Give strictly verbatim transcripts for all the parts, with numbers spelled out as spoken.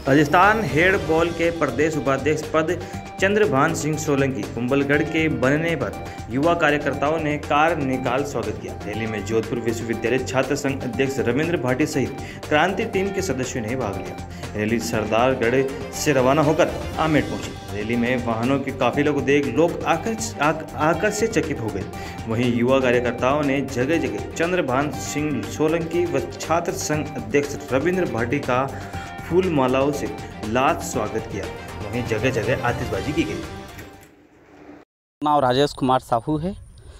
Rajasthan headball के प्रदेश उपाध्यक्ष पद चंद्रभान सिंह सोलंकी कुंभलगढ़ के बनने पर युवा कार्यकर्ताओं ने कार निकाल स्वागत किया। रैली में जोधपुर विश्वविद्यालय छात्र संघ अध्यक्ष रविंद्र भाटी सहित क्रांति टीम के सदस्यों ने भाग लिया। रैली सरदारगढ़ से रवाना होकर आमेर पहुंची। रैली में वाहनों के काफिलों को देख लोग आकर्षित हो गए। वहीं युवा कार्यकर्ताओं ने जगह जगह चंद्रभान सिंह सोलंकी व छात्र संघ अध्यक्ष रविंद्र भाटी का फूल मालाओं से लाद स्वागत किया। वहीं जगह जगह आतिशबाजी की गई। नाम राजेश कुमार साहू है।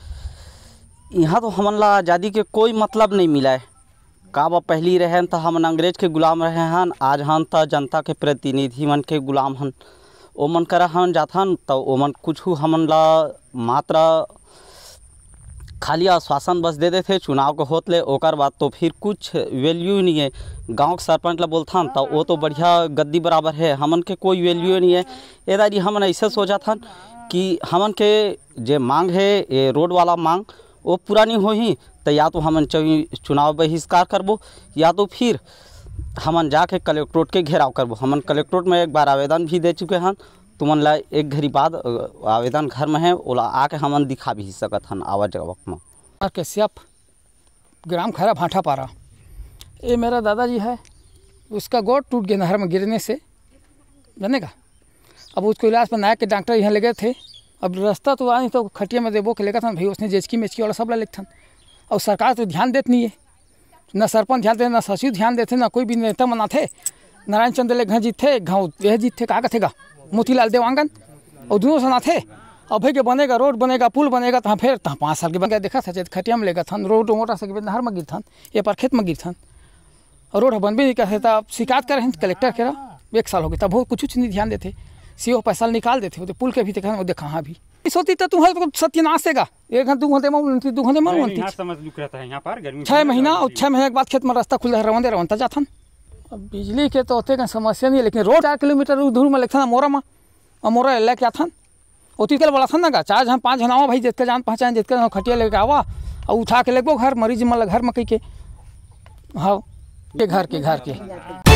यहाँ तो हमन ला आज़ादी के कोई मतलब नहीं मिला है। का वो पहली रहे तो हमन अंग्रेज के गुलाम रहे हन, आज हम तो जनता के प्रतिनिधि मन के गुलाम हन। ओमन करा हम जाथन तो ओमन कुछ हमन ला मात्र खाली आश्वासन बस दे देते चुनाव को होतले, ओकर बाद तो फिर कुछ वैल्यू नहीं है। गांव के सरपंच ला बोलथन तो वो तो बढ़िया गद्दी बराबर है, हमन के कोई वैल्यू नहीं है। एदारी हमन ऐसे सोचा था कि हमन के जे मांग है ये रोड वाला मांग वो पूरा नहीं हो ही तो या तो हमन चुनाव बहिष्कार करबो या तो फिर हमन जाके कलेक्ट्रेट के घेराव करबो। हमन कलेक्ट्रेट में एक बार आवेदन भी दे चुके हैं। तुमन ला एक घड़ी बाद आवेदन घर में है ओला आके हमन दिखा भी सकत हन आवाज वक्त में। कश्यप ग्राम खरा भाटा पारा, ये मेरा दादाजी है। उसका गोड़ टूट गया नहर में गिरने से, जानेगा। अब उसको इलाज पर नायक के डॉक्टर यहाँ ले गए थे। अब रास्ता तो आ नहीं तो खटिया में देबो के लेगा था भाई, उसने जेचकी मेचकी वाला सब ला लिखा। और सरकार तो ध्यान देती नहीं है, न सरपंच ध्यान देते, न सचिव ध्यान देते, न कोई भी नेता मना थे। नारायण चंद्र ले घर जीत थे, गाँव यह जीत थे, का कथेगा मोतीलाल देवांगन और दोनों सना थे। अब भाई के बनेगा रोड बनेगा पुल बनेगा तो फिर तहाँ पाँच साल के बन गया। देखा था खटिया में लेगा था रोड मोटर से नहर में गिर था, ये पर खेत में गिर था और रोड बन भी नहीं करते। तब शिकायत करें कलेक्टर के एक साल हो गया, तब बहुत कुछ नहीं ध्यान देते। सी ओ पैसा निकाल देते होते, पुल के भी देखा देखा हाँ भी सोती तो तुम्हारे सत्यानाश सेगा। एक घंटे दो घंटे में दो घंटे में छः महीना और छः महीने के बाद खेत में रास्ता खुल रहा रवंदे रवंता जाथन। अब बिजली के तो होते कहीं समस्या नहीं है, लेकिन रोड चार किलोमीटर दूर में लिखा मोरा में और मोरा ले के आथन ओती कल बड़ा था ना। चार जहाँ पाँच जन आवा भाई, जितने जान पहचान जितने खटिया लेके आवा और उठा के लगभग घर मरीज मतलब घर में कहीं के हाँ के घर के घर के